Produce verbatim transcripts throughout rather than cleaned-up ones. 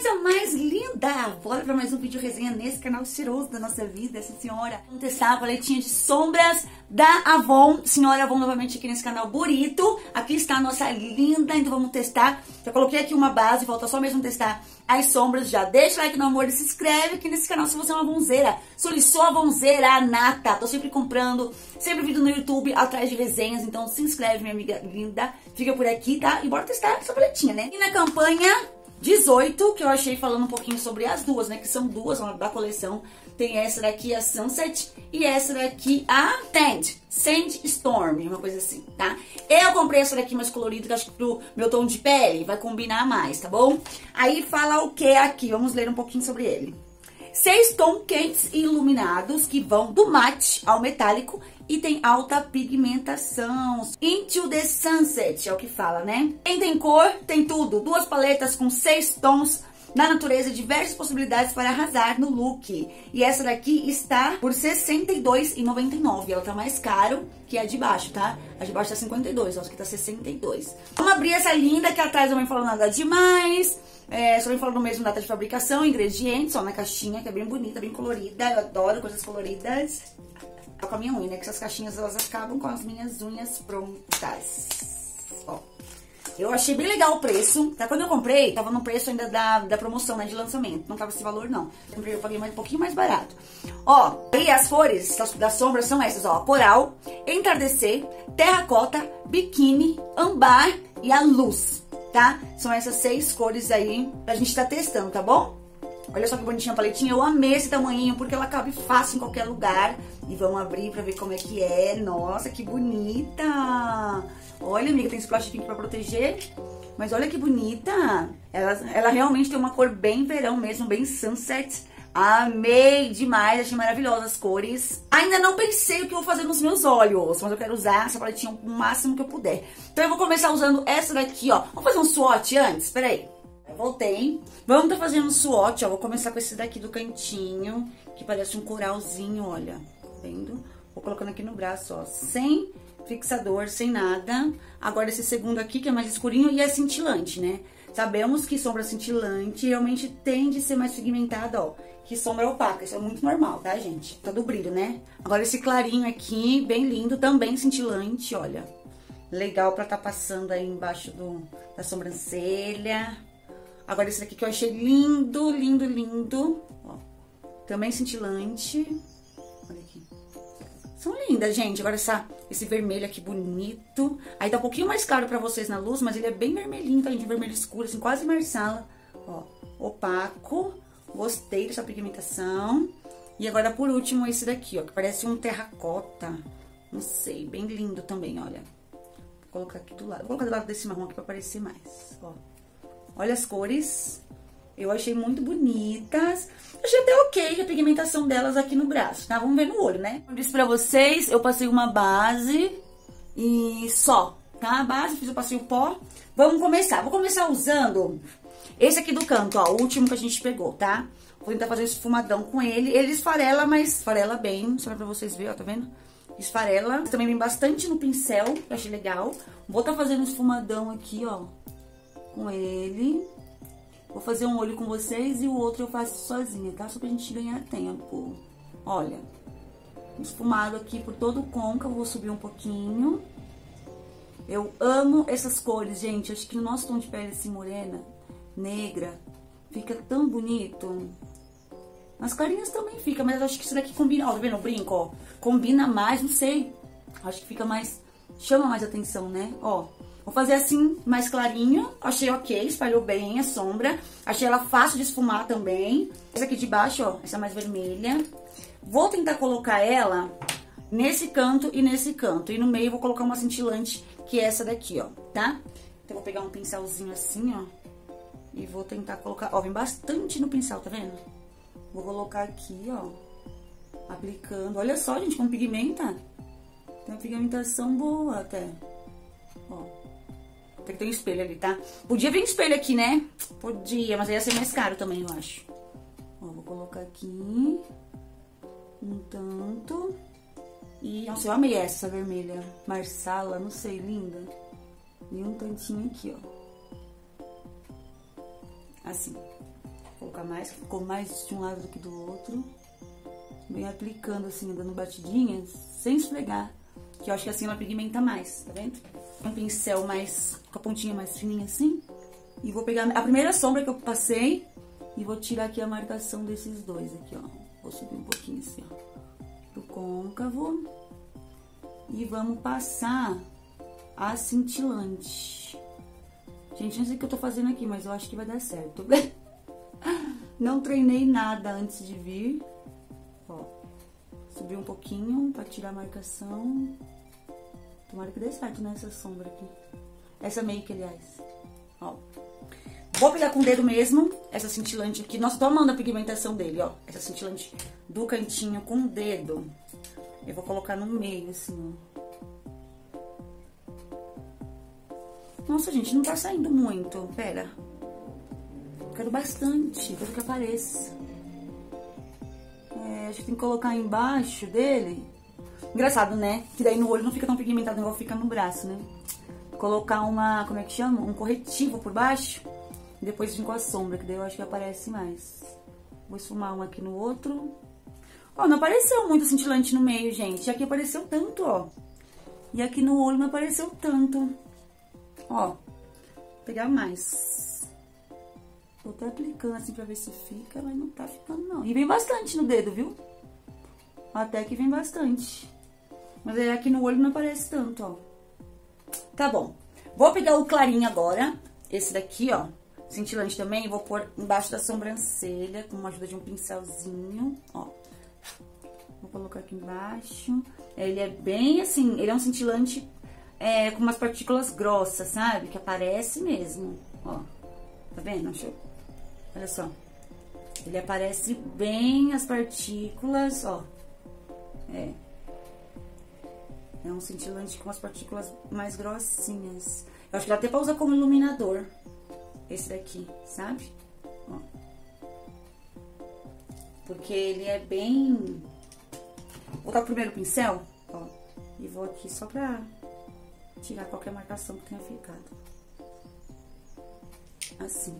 Coisa mais linda! Bora pra mais um vídeo resenha nesse canal cheiroso da nossa vida, essa senhora. Vamos testar a paletinha de sombras da Avon. Senhora Avon novamente aqui nesse canal bonito. Aqui está a nossa linda, então vamos testar. Já coloquei aqui uma base, falta só mesmo testar as sombras. Já deixa o like no amor e se inscreve aqui nesse canal se você é uma Avonzeira. Sou a Avonzeira nata. Tô sempre comprando, sempre vídeo no YouTube atrás de resenhas. Então se inscreve, minha amiga linda. Fica por aqui, tá? E bora testar essa paletinha, né? E na campanha dezoito, que eu achei falando um pouquinho sobre as duas, né? Que são duas da coleção. Tem essa daqui, a Sunset, e essa daqui, a Sand, Sandstorm, uma coisa assim, tá? Eu comprei essa daqui mais colorida, que acho que pro meu tom de pele vai combinar mais, tá bom? Aí fala o que aqui? Vamos ler um pouquinho sobre ele. Seis tons quentes e iluminados que vão do mate ao metálico e tem alta pigmentação. Into the Sunset é o que fala, né? Quem tem cor, tem tudo. Duas paletas com seis tons na natureza, diversas possibilidades para arrasar no look. E essa daqui está por sessenta e dois reais e noventa e nove centavos. Ela tá mais caro que a de baixo, tá? A de baixo tá cinquenta e dois, ó, essa aqui tá sessenta e dois. Vamos abrir essa linda, que atrás não me falou nada demais. É, só me falou no mesmo data de fabricação, ingredientes, ó, na caixinha, que é bem bonita, bem colorida. Eu adoro coisas coloridas. Tô com a minha unha, né? Que essas caixinhas, elas acabam com as minhas unhas prontas. Ó. Eu achei bem legal o preço, tá? Quando eu comprei, tava no preço ainda da, da promoção, né? De lançamento. Não tava esse valor, não. Eu comprei, eu paguei mais, um pouquinho mais barato. Ó, e as cores das, das sombras são essas, ó. Coral, entardecer, terracota, biquíni, ambar e a luz, tá? São essas seis cores aí pra gente tá testando, tá bom? Olha só que bonitinha a paletinha. Eu amei esse tamanhinho porque ela cabe fácil em qualquer lugar. E vamos abrir pra ver como é que é. Nossa, que bonita! Olha, amiga, tem esse plastiquinho aqui pra proteger. Mas olha que bonita! Ela, ela realmente tem uma cor bem verão mesmo, bem sunset. Amei demais, achei maravilhosas as cores. Ainda não pensei o que eu vou fazer nos meus olhos, mas eu quero usar essa paletinha o máximo que eu puder. Então eu vou começar usando essa daqui, ó. Vamos fazer um swatch antes? Peraí. Voltei. Vamos tá fazendo um swatch, ó. Vou começar com esse daqui do cantinho, que parece um coralzinho, olha. Tá vendo? Vou colocando aqui no braço, ó. Sem fixador, sem nada. Agora esse segundo aqui, que é mais escurinho e é cintilante, né? Sabemos que sombra cintilante realmente tende a ser mais pigmentada, ó, que sombra opaca. Isso é muito normal, tá, gente? Todo brilho, né? Agora esse clarinho aqui, bem lindo, também cintilante, olha. Legal pra tá passando aí embaixo do, da sobrancelha. Agora esse daqui que eu achei lindo, lindo, lindo. Ó, também cintilante. Olha aqui. São lindas, gente. Agora essa, esse vermelho aqui bonito. Aí tá um pouquinho mais claro pra vocês na luz, mas ele é bem vermelhinho, tá, gente? Vermelho escuro, assim, quase marsala. Ó, opaco. Gostei dessa pigmentação. E agora, por último, esse daqui, ó, que parece um terracota. Não sei, bem lindo também, olha. Vou colocar aqui do lado. Vou colocar do lado desse marrom aqui pra aparecer mais, ó. Olha as cores, eu achei muito bonitas. Achei até ok a pigmentação delas aqui no braço, tá? Vamos ver no olho, né? Como eu disse pra vocês, eu passei uma base e só, tá? A base, fiz o passeio pó. Vamos começar. Vou começar usando esse aqui do canto, ó, o último que a gente pegou, tá? Vou tentar fazer esse esfumadão com ele. Ele esfarela, mas esfarela bem, só pra vocês verem, ó, tá vendo? Esfarela. Também vem bastante no pincel, eu achei legal. Vou tá fazendo um esfumadão aqui, ó, com ele. Vou fazer um olho com vocês e o outro eu faço sozinha, tá? Só pra gente ganhar tempo. Olha, esfumado aqui por todo o côncavo, vou subir um pouquinho. Eu amo essas cores, gente. Acho que no nosso tom de pele assim, morena, negra, fica tão bonito. Nas carinhas também fica, mas eu acho que isso daqui combina. Ó, tá vendo o brinco, ó? Combina mais, não sei. Acho que fica mais, chama mais atenção, né? Ó. Vou fazer assim, mais clarinho. Achei ok, espalhou bem a sombra. Achei ela fácil de esfumar também. Essa aqui de baixo, ó, essa mais vermelha. Vou tentar colocar ela nesse canto e nesse canto. E no meio vou colocar uma cintilante, que é essa daqui, ó, tá? Então, vou pegar um pincelzinho assim, ó. E vou tentar colocar... Ó, vem bastante no pincel, tá vendo? Vou colocar aqui, ó. Aplicando. Olha só, gente, como pigmenta. Tem uma pigmentação boa até. Ó. Tem que ter um espelho ali, tá? Podia vir um espelho aqui, né? Podia, mas aí ia ser mais caro também, eu acho. Ó, vou colocar aqui. Um tanto. E, nossa, eu amei essa, essa vermelha. Marsala, não sei, linda. E um tantinho aqui, ó. Assim. Vou colocar mais, que ficou mais de um lado do que do outro. Vem aplicando assim, dando batidinhas, sem esfregar. Que eu acho que assim ela pigmenta mais, tá vendo? Um pincel mais, com a pontinha mais fininha assim. E vou pegar a primeira sombra que eu passei e vou tirar aqui a marcação desses dois aqui, ó. Vou subir um pouquinho assim, ó, pro côncavo. E vamos passar a cintilante. Gente, não sei o que eu tô fazendo aqui, mas eu acho que vai dar certo. Não treinei nada antes de vir. Ó, subi um pouquinho pra tirar a marcação. Tomara que dê certo nessa sombra aqui. Essa make, aliás. Ó. Vou pegar com o dedo mesmo, essa cintilante aqui. Nossa, tô amando a pigmentação dele, ó. Essa cintilante do cantinho com o dedo. Eu vou colocar no meio, assim, ó. Nossa, gente, não tá saindo muito. Pera. Quero bastante, quero que apareça. É, a gente tem que colocar embaixo dele. Engraçado, né? Que daí no olho não fica tão pigmentado igual fica no braço, né? Colocar uma, como é que chama? Um corretivo por baixo. E depois vir com a sombra, que daí eu acho que aparece mais. Vou esfumar um aqui no outro. Ó, não apareceu muito cintilante no meio, gente. Aqui apareceu tanto, ó. E aqui no olho não apareceu tanto. Ó, vou pegar mais. Vou até aplicando assim pra ver se fica, mas não tá ficando não. E vem bastante no dedo, viu? Até que vem bastante. Mas aí aqui no olho não aparece tanto, ó. Tá bom. Vou pegar o clarinho agora. Esse daqui, ó. Cintilante também. E vou pôr embaixo da sobrancelha, com a ajuda de um pincelzinho, ó. Vou colocar aqui embaixo. Ele é bem assim, ele é um cintilante é, com umas partículas grossas, sabe? Que aparece mesmo, ó. Tá vendo? Deixa eu... Olha só. Ele aparece bem as partículas, ó. É. É um cintilante com as partículas mais grossinhas. Eu acho que dá até pra usar como iluminador. Esse daqui, sabe? Ó. Porque ele é bem... Vou botar o primeiro pincel, ó. E vou aqui só pra tirar qualquer marcação que tenha ficado. Assim.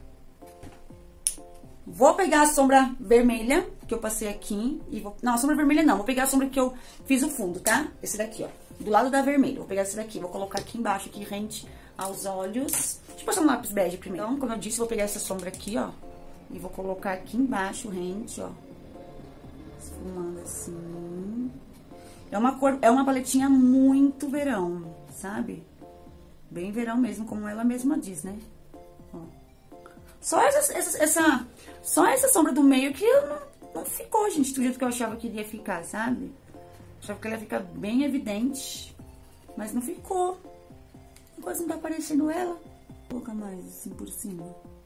Vou pegar a sombra vermelha que eu passei aqui e vou... Não, a sombra vermelha não. Vou pegar a sombra que eu fiz o fundo, tá? Esse daqui, ó. Do lado da vermelha. Vou pegar esse daqui. Vou colocar aqui embaixo, aqui, rente aos olhos. Deixa eu passar um lápis bege primeiro. Então, como eu disse, vou pegar essa sombra aqui, ó. E vou colocar aqui embaixo, rente, ó. Esfumando assim. É uma cor... É uma paletinha muito verão, sabe? Bem verão mesmo, como ela mesma diz, né? Ó. Só essa, essa, essa, só essa sombra do meio que não, não ficou, gente, do jeito que eu achava que iria ficar, sabe? Achava que ela ia ficar bem evidente, mas não ficou. Quase não tá aparecendo ela. Vou colocar mais assim por cima.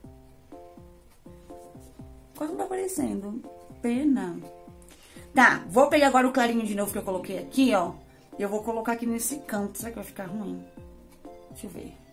Quase não tá aparecendo. Pena. Tá, vou pegar agora o clarinho de novo que eu coloquei aqui, ó. E eu vou colocar aqui nesse canto. Será que vai ficar ruim? Deixa eu ver.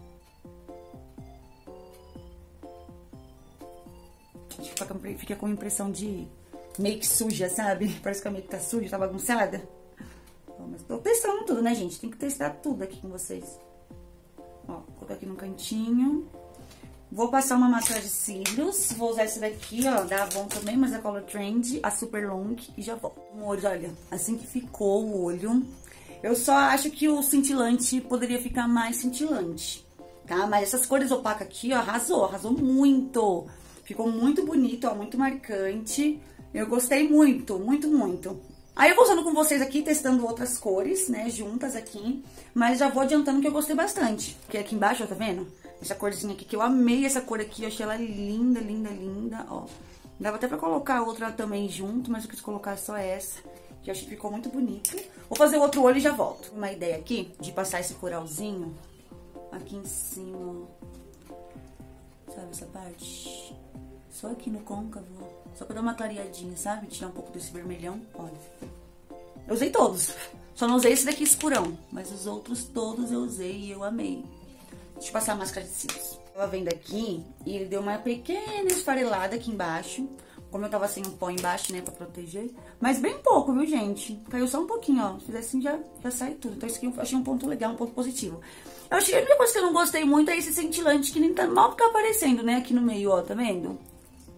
Acho que fica com impressão de make suja, sabe? Parece que a make tá suja, tá bagunçada. Mas tô testando tudo, né, gente? Tem que testar tudo aqui com vocês. Ó, vou colocar aqui no cantinho. Vou passar uma máscara de cílios. Vou usar esse daqui, ó, da Avon também, mas é Color Trend, a Super Long. E já volto. Um olho, olha, assim que ficou o olho. Eu só acho que o cintilante poderia ficar mais cintilante, tá? Mas essas cores opacas aqui, ó, arrasou, arrasou muito. Ficou muito bonito, ó, muito marcante. Eu gostei muito, muito, muito. Aí eu vou usando com vocês aqui, testando outras cores, né, juntas aqui. Mas já vou adiantando que eu gostei bastante. Porque aqui embaixo, ó, tá vendo? Essa corzinha aqui, que eu amei essa cor aqui. Eu achei ela linda, linda, linda, ó. Dava até pra colocar outra também junto, mas eu quis colocar só essa. Que eu achei que ficou muito bonito. Vou fazer o outro olho e já volto. Uma ideia aqui de passar esse coralzinho aqui em cima, ó. Sabe essa parte? Só aqui no côncavo, ó. Só pra dar uma clareadinha, sabe? Tirar um pouco desse vermelhão, olha. Eu usei todos. Só não usei esse daqui escurão. Mas os outros todos eu usei e eu amei. Deixa eu passar a máscara de cílios. Tava vendo aqui e ele deu uma pequena esfarelada aqui embaixo. Como eu tava sem um pó embaixo, né, pra proteger. Mas bem pouco, viu, gente? Caiu só um pouquinho, ó. Se fizer assim, já, já sai tudo. Então, isso aqui eu achei um ponto legal, um ponto positivo. Eu achei que a única coisa que eu não gostei muito é esse cintilante que nem tá mal ficar aparecendo, né, aqui no meio, ó, tá vendo?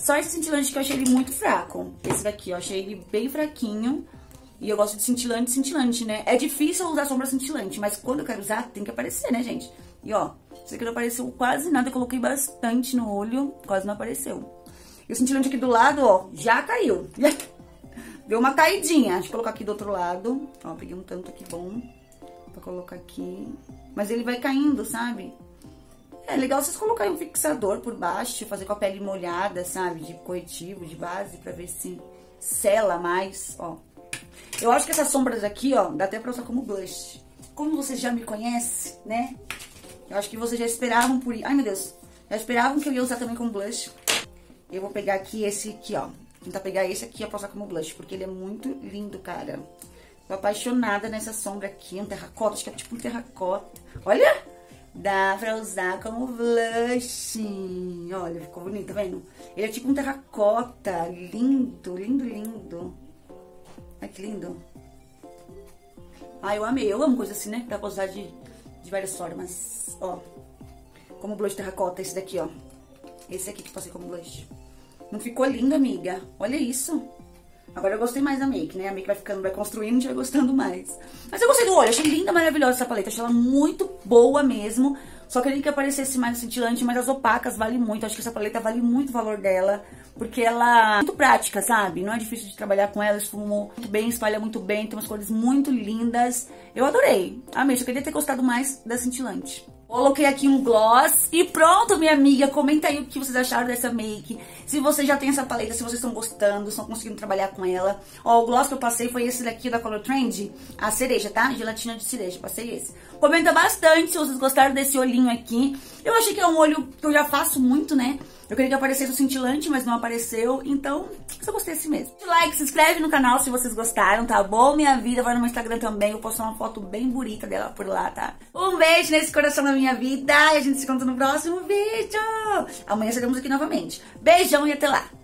Só esse cintilante que eu achei ele muito fraco. Esse daqui, ó, achei ele bem fraquinho. E eu gosto de cintilante, cintilante, né? É difícil usar sombra cintilante, mas quando eu quero usar, tem que aparecer, né, gente? E, ó, isso aqui não apareceu quase nada. Eu coloquei bastante no olho, quase não apareceu. E o cintilante aqui do lado, ó, já caiu. Deu uma caidinha. Deixa eu colocar aqui do outro lado. Ó, peguei um tanto aqui bom pra colocar aqui. Mas ele vai caindo, sabe? É legal vocês colocarem um fixador por baixo, fazer com a pele molhada, sabe? De corretivo, de base, pra ver se sela mais, ó. Eu acho que essas sombras aqui, ó, dá até pra usar como blush. Como vocês já me conhecem, né? Eu acho que vocês já esperavam por... Ai, meu Deus. Já esperavam que eu ia usar também como blush. Eu vou pegar aqui esse aqui, ó. Tentar pegar esse aqui pra usar como blush, porque ele é muito lindo, cara. Tô apaixonada nessa sombra aqui, um terracota, acho que é tipo um terracota. Olha! Dá pra usar como blush. Olha, ficou bonito, tá vendo? Ele é tipo um terracota. Lindo, lindo, lindo. Ai, que lindo. Ah, eu amei. Eu amo coisa assim, né? Dá pra usar de, de várias formas. Ó. Como blush terracota, esse daqui, ó. Esse aqui que eu passei como blush. Não ficou lindo, amiga? Olha isso. Agora eu gostei mais da make, né? A make vai ficando, vai construindo, a gente vai gostando mais. Mas eu gostei do olho, achei linda, maravilhosa essa paleta. Achei ela muito boa mesmo. Só queria que aparecesse mais cintilante, mas as opacas vale muito. Acho que essa paleta vale muito o valor dela. Porque ela é muito prática, sabe? Não é difícil de trabalhar com ela, esfumou muito bem, espalha muito bem. Tem umas cores muito lindas. Eu adorei. Amei, só queria ter gostado mais da cintilante. Coloquei aqui um gloss e pronto, minha amiga. Comenta aí o que vocês acharam dessa make. Se vocês já têm essa paleta, se vocês estão gostando, estão conseguindo trabalhar com ela. Ó, o gloss que eu passei foi esse daqui da Color Trend, a cereja, tá? Gelatina de cereja, passei esse. Comenta bastante se vocês gostaram desse olhinho aqui. Eu achei que é um olho que eu já faço muito, né? Eu queria que aparecesse o cintilante, mas não apareceu. Então, eu gostei assim mesmo. Like, se inscreve no canal se vocês gostaram, tá bom? Minha vida vai no meu Instagram também. Eu vou postar uma foto bem bonita dela por lá, tá? Um beijo nesse coração da minha vida. E a gente se encontra no próximo vídeo. Amanhã estaremos aqui novamente. Beijão e até lá.